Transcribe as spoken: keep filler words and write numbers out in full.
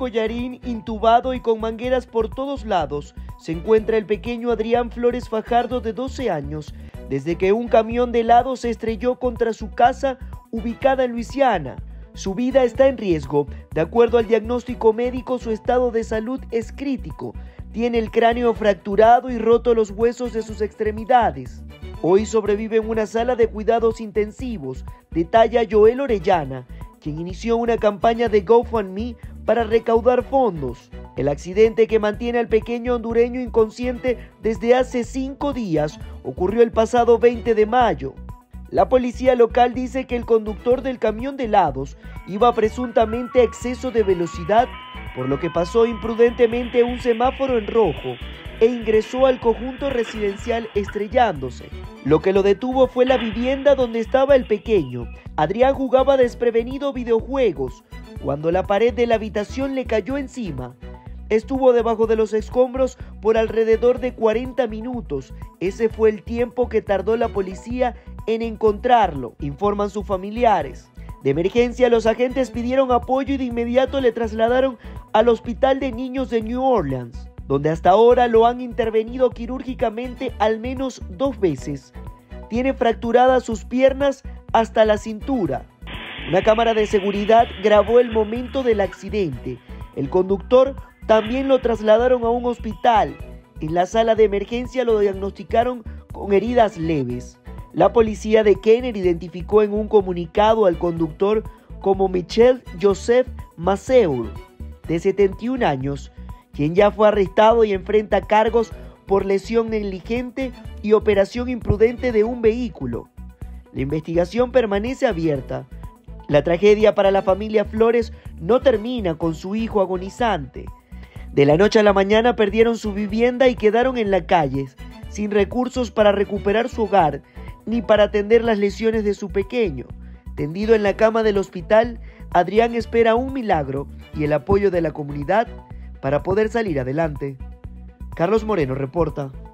collarín, intubado y con mangueras por todos lados, se encuentra el pequeño Adrián Flores Fajardo, de doce años, desde que un camión de helado se estrelló contra su casa ubicada en Luisiana. Su vida está en riesgo. De acuerdo al diagnóstico médico, su estado de salud es crítico. Tiene el cráneo fracturado y roto los huesos de sus extremidades. Hoy sobrevive en una sala de cuidados intensivos, detalla Joel Orellana, quien inició una campaña de GoFundMe para recaudar fondos. El accidente que mantiene al pequeño hondureño inconsciente desde hace cinco días ocurrió el pasado veinte de mayo. La policía local dice que el conductor del camión de helados iba presuntamente a exceso de velocidad, por lo que pasó imprudentemente un semáforo en rojo e ingresó al conjunto residencial estrellándose. Lo que lo detuvo fue la vivienda donde estaba el pequeño. Adrián jugaba desprevenido videojuegos cuando la pared de la habitación le cayó encima. Estuvo debajo de los escombros por alrededor de cuarenta minutos. Ese fue el tiempo que tardó la policía en encontrarlo, informan sus familiares. De emergencia, los agentes pidieron apoyo y de inmediato le trasladaron al Hospital de Niños de New Orleans, donde hasta ahora lo han intervenido quirúrgicamente al menos dos veces. Tiene fracturadas sus piernas hasta la cintura. Una cámara de seguridad grabó el momento del accidente. El conductor también lo trasladaron a un hospital. En la sala de emergencia lo diagnosticaron con heridas leves. La policía de Kenner identificó en un comunicado al conductor como Michel Joseph Maceur, de setenta y un años, quien ya fue arrestado y enfrenta cargos por lesión negligente y operación imprudente de un vehículo. La investigación permanece abierta. La tragedia para la familia Flores no termina con su hijo agonizante. De la noche a la mañana perdieron su vivienda y quedaron en la calle, sin recursos para recuperar su hogar, ni para atender las lesiones de su pequeño. Tendido en la cama del hospital, Adrián espera un milagro y el apoyo de la comunidad para poder salir adelante. Carlos Moreno reporta.